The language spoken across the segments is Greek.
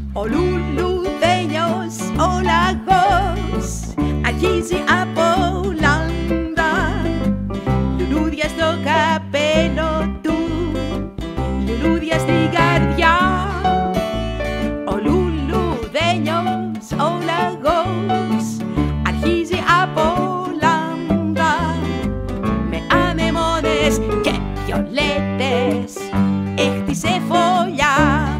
Ο Λουλουδενιος, ο Λαγος, αρχίζει από λάντα. Λουλούδια στο καπέλο του, λουλούδια στην καρδιά. Ο Λουλουδενιος, ο Λαγος, αρχίζει από λάντα. Με ανεμόνες και βιολέτες έχτισε φωλιά.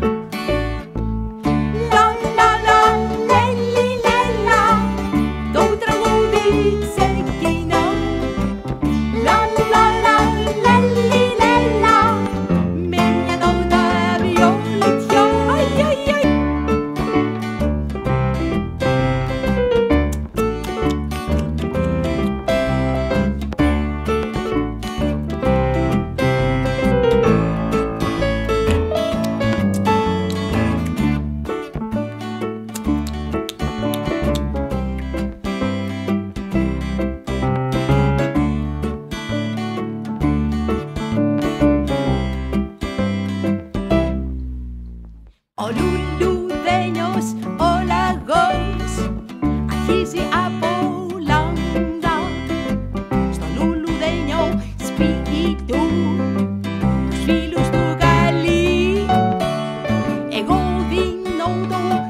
Ο Λουλουδενιος, ο Λαγος, αρχίζει από λάντα. Στο Λουλουδένιο σπίτι του, τους φίλους του καλεί. Εγώ δίνω το